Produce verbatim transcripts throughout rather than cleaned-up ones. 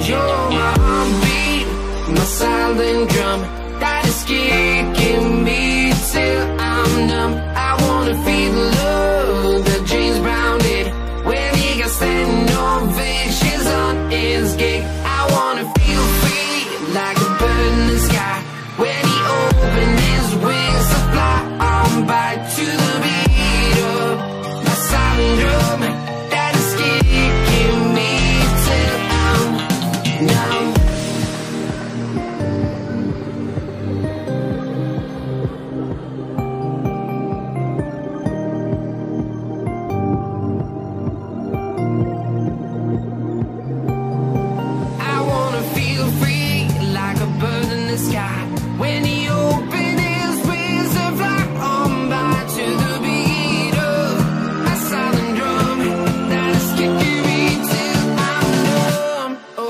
You're my heartbeat, my silent drum that is kicking me till I'm numb. I wanna feel the love that James Brown did when he got standing ovations on his gig. I wanna feel free like a bird in the sky when he opened his wings to fly on by to the beat of my silent drum that is kicking me till I'm numb. When he opened his wings to fly on by to the beat of a silent drum that is kicking me till I'm numb. Oh.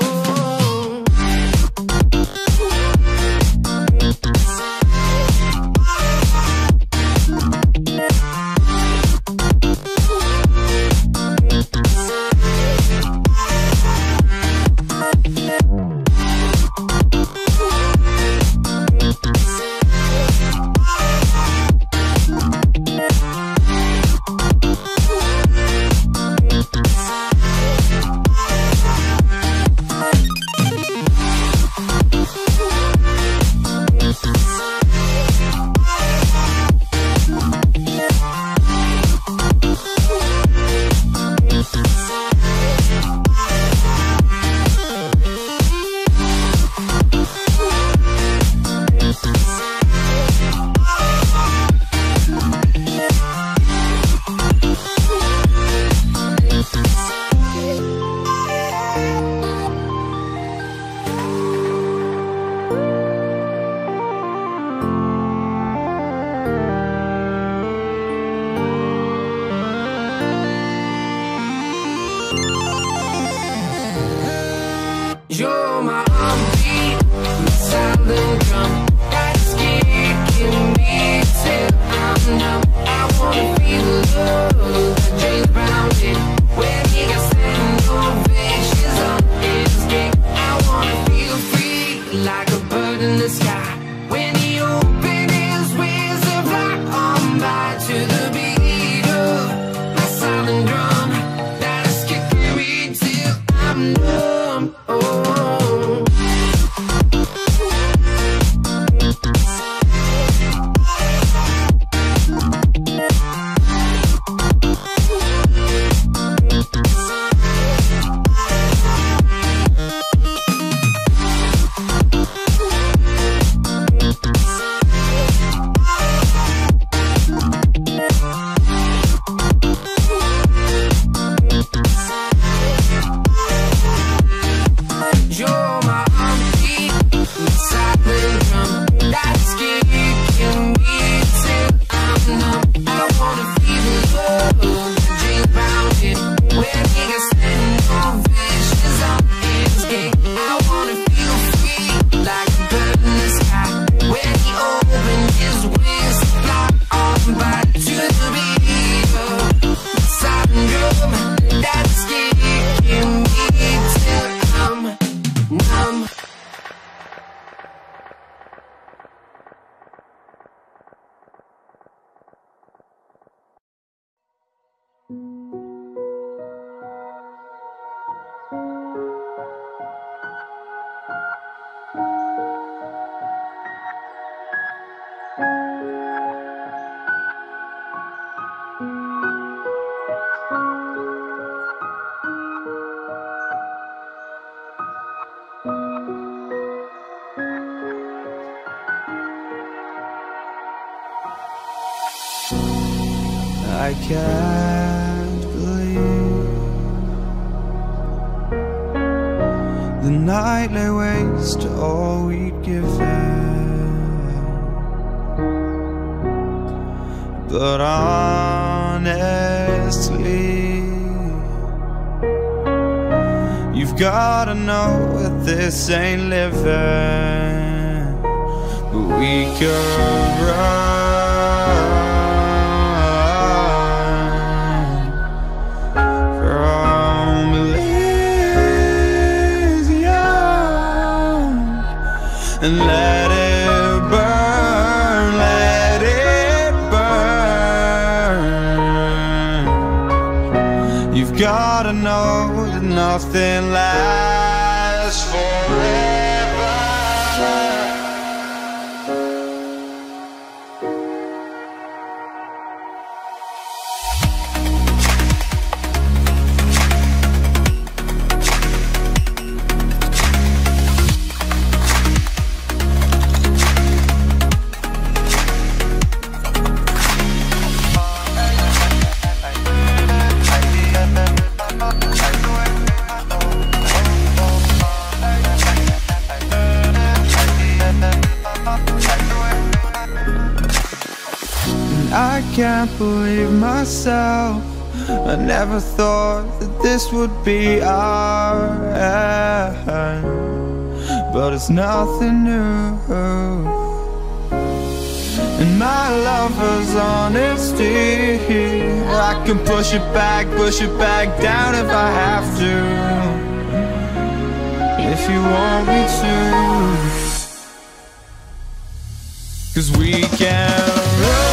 You're my heartbeat, my silent drum that's kicking me till I'm numb. I wanna feel the love that James Brown did when he got standing ovations on his gig. I wanna feel free like a bird in the sky when he opened his wings to fly on by to the beat of my silent drum that is kicking me till I'm numb. Oh. I can't believe the night lay waste to all we'd given. But honestly, you've gotta know that this ain't living. But we could run from Elysium. and let it burn, let it burn. You've gotta know that nothing lasts forever. I can't believe myself. I never thought that this would be our end, but it's nothing new. And my lover's honesty, I can push it back, push it back down if I have to, if you want me to. 'Cause we can run,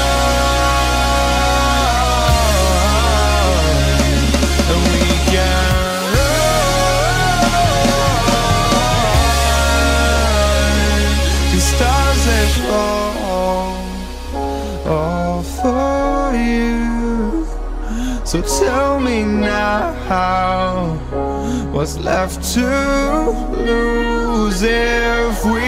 all for you. So tell me now, what's left to lose if we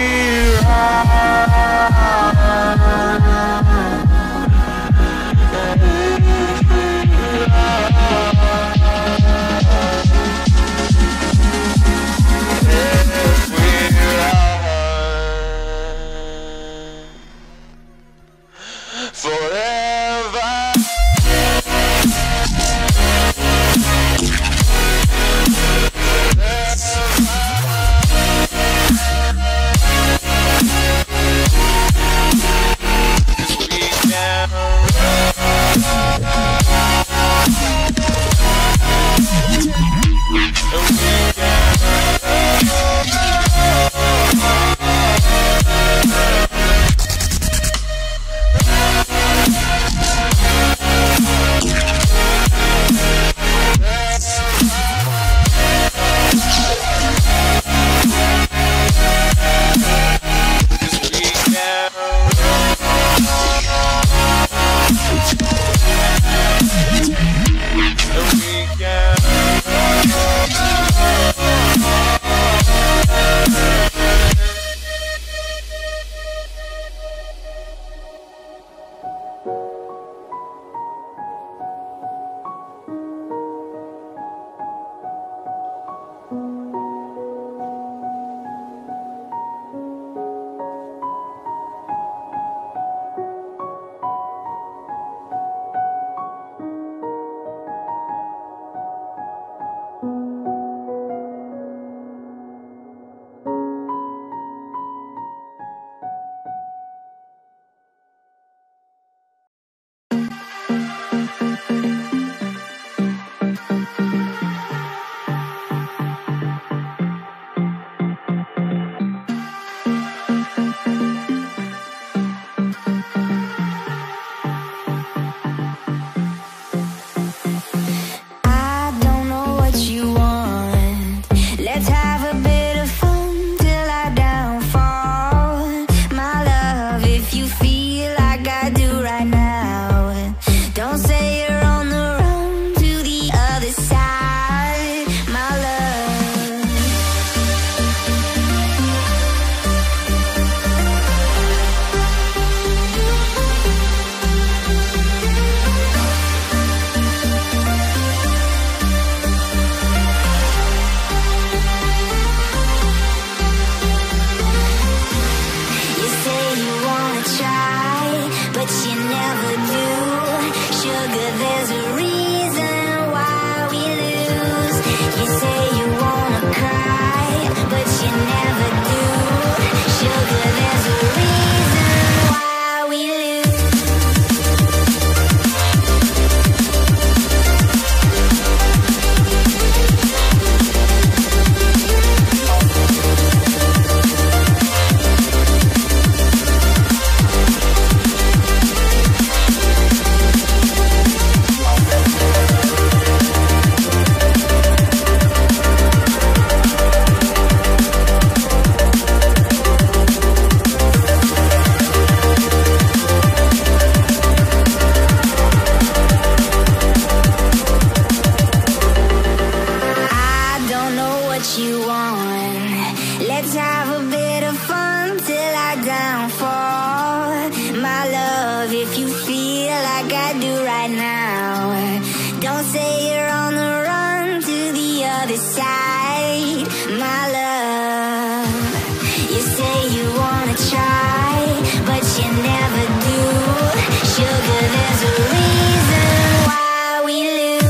on. Let's have a bit of fun till I downfall. My love, if you feel like I do right now, don't say you're on the run to the other side. My love, you say you wanna try, but you never do. Sugar, there's a reason why we lose.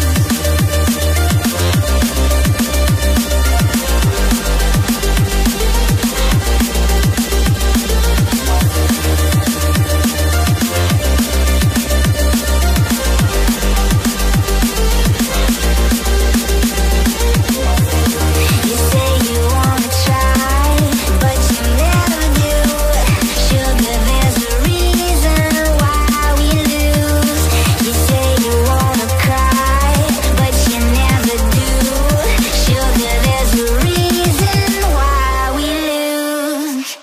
You say you wanna try, but you never do. Sugar, there's a reason why we lose. You say you wanna cry, but you never do. Sugar, there's a reason why we lose.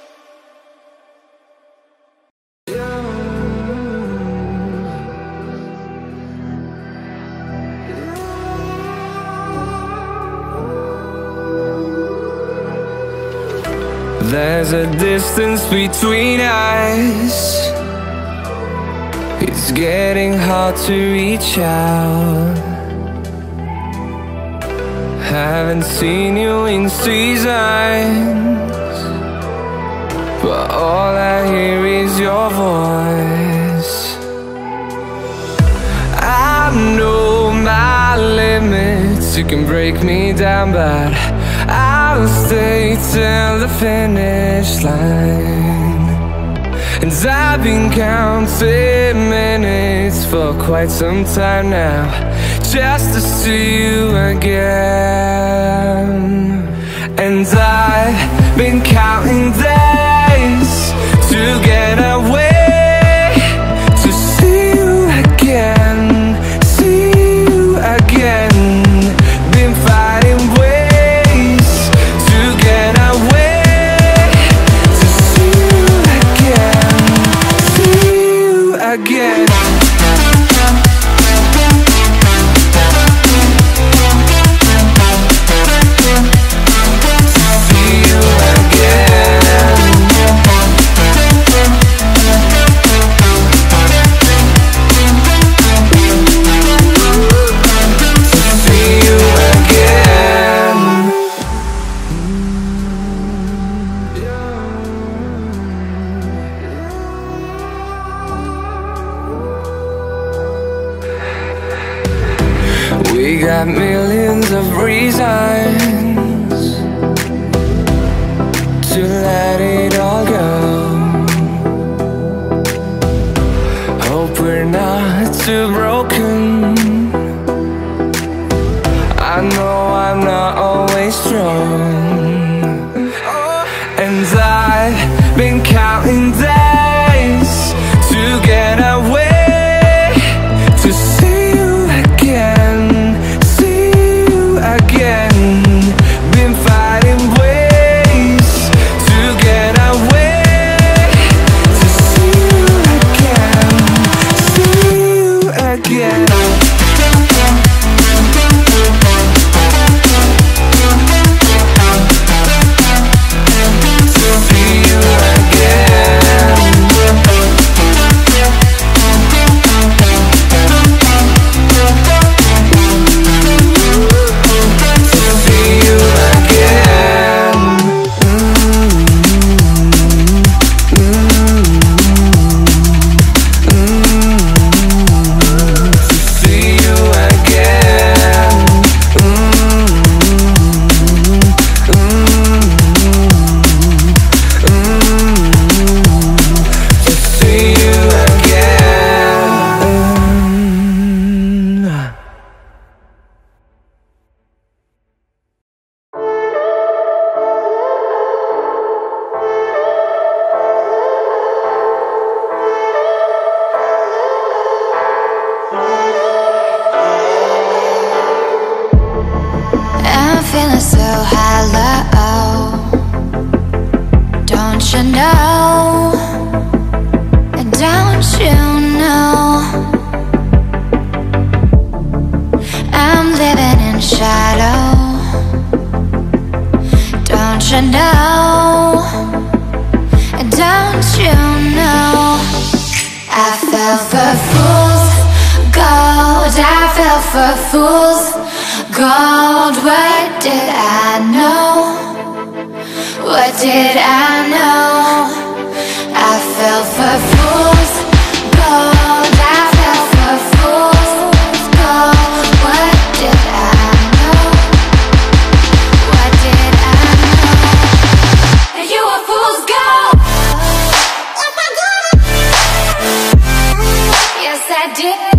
There's a distance between us. It's getting hard to reach out. Haven't seen you in seasons, but all I hear is your voice. I know my limits, you can break me down, but I'll stay till the finish line. And I've been counting minutes for quite some time now, just to see you again. And I've been counting days to get away, to see you again, see you again. Been fighting ways to get away, to see you again, see you again. you know? Don't you know? I fell for fools gold. I fell for fools gold. What did I know? What did I know? I fell for fools gold. I fell for fools gold. What did I know? What did I know? You were fool's gold. Yes, I did.